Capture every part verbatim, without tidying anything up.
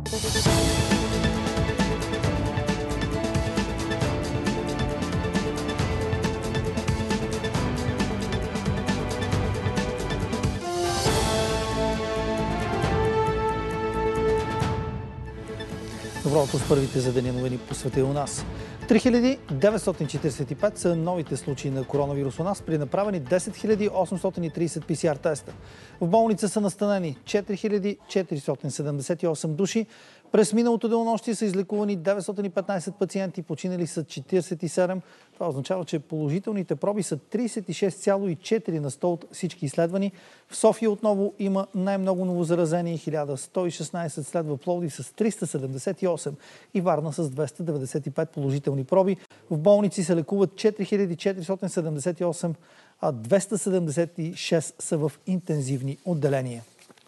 Добро утро с първите за деня новини по света и у нас. три хиляди деветстотин четиридесет и пет са новите случаи на коронавирус у нас при направени десет хиляди осемстотин и тридесет пи си ар теста. В болница са настанени четири хиляди четиристотин седемдесет и осем души. През миналото денонощие са излекувани деветстотин и петнадесет пациенти, починали са четиридесет и седем. Това означава, че положителните проби са тридесет и шест цяло и четири на сто от всички изследвани. В София отново има най-много новозаразени, хиляда сто и шестнадесет, следва Пловдив с триста седемдесет и осем и Варна с двеста деветдесет и пет положителни проби. В болници се лекуват четири хиляди четиристотин седемдесет и осем, а двеста седемдесет и шест са в интензивни отделения.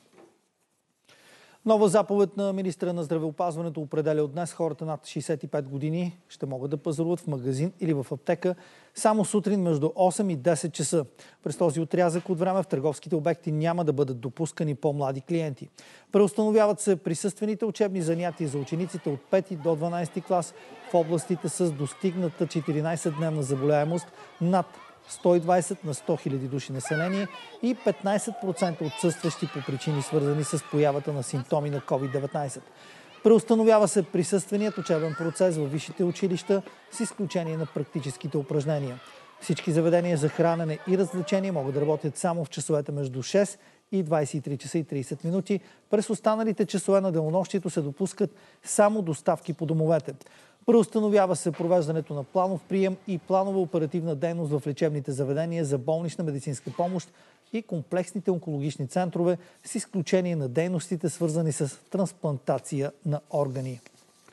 Нова заповед на министра на здравеопазването определя от днес хората над шейсет и пет години ще могат да пазаруват в магазин или в аптека само сутрин между осем и десет часа. През този отрязък от време в търговските обекти няма да бъдат допускани по-млади клиенти. Преустановяват се присъствените учебни занятия за учениците от пети до дванадесети клас в областите с достигната четиринадесетдневна заболяемост над сто и двадесет на сто хиляди души население и петнадесет процента отсъстващи по причини, свързани с появата на симптоми на ковид деветнадесет. Преустановява се присъственият учебен процес във висшите училища с изключение на практическите упражнения. Всички заведения за хранене и развлечение могат да работят само в часовете между шест и двадесет и три часа и тридесет минути. През останалите часове на денонощието се допускат само доставки по домовете. Преустановява се провеждането на планов прием и планова оперативна дейност в лечебните заведения за болнична медицинска помощ и комплексните онкологични центрове, с изключение на дейностите, свързани с трансплантация на органи.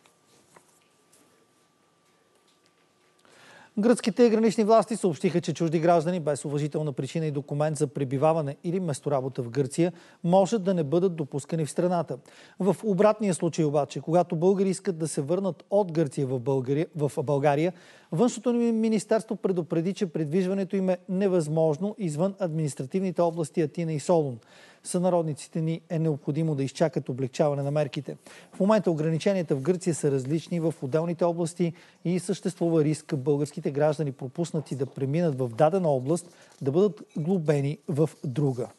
Гръцките гранични власти съобщиха, че чужди граждани без уважителна причина и документ за пребиваване или месторабота в Гърция може да не бъдат допускани в страната. В обратния случай обаче, когато българи искат да се върнат от Гърция в България, в България, Външното министерство предупреди, че придвижването им е невъзможно извън административните области Атина и Солун. Сънародниците ни е необходимо да изчакат облегчаване на мерките. В момента ограниченията в Гърция са различни в отделните области и съществува риск българските граждани, пропуснати да преминат в дадена област, да бъдат глобени в друга.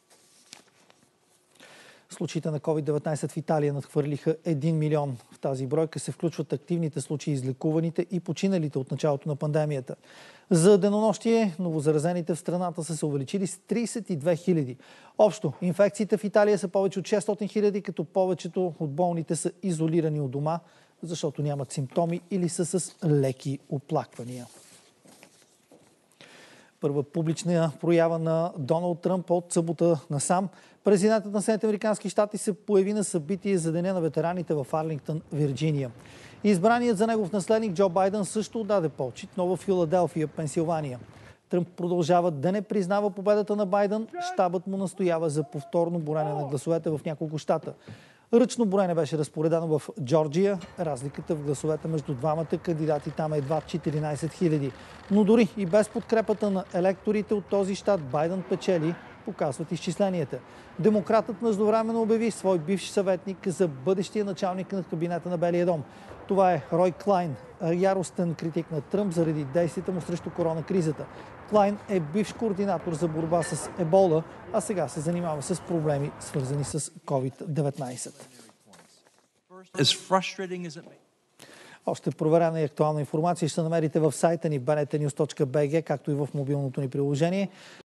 Случаите на ковид деветнадесет в Италия надхвърлиха един милион. В тази бройка се включват активните случаи, излекуваните и починалите от началото на пандемията. За денонощие новозаразените в страната са се увеличили с тридесет и две хиляди. Общо инфекциите в Италия са повече от шестстотин хиляди, като повечето от болните са изолирани от дома, защото нямат симптоми или са с леки оплаквания. Първа публична проява на Доналд Тръмп от събота насам. Президентът на Съединените американски щати се появи на събитие за Деня на ветераните в Арлингтън, Вирджиния. Избраният за негов наследник Джо Байден също отдаде почит, но в Филаделфия, Пенсилвания. Тръмп продължава да не признава победата на Байден. Щабът му настоява за повторно броене на гласовете в няколко щата. Ръчно броене беше разпоредено в Джорджия. Разликата в гласовете между двамата кандидати там е едва четиринадесет хиляди. Но дори и без подкрепата на електорите от този щат Байден печели, показват изчисленията. Демократът междувременно обяви свой бивш съветник за бъдещия началник на кабинета на Белия дом. Това е Рой Клайн, яростен критик на Тръмп заради действията му срещу коронакризата. Клайн е бивш координатор за борба с ебола, а сега се занимава с проблеми, свързани с ковид деветнадесет. Още проверена и актуална информация ще намерите в сайта ни би ен ти нюз точка би джи, както и в мобилното ни приложение.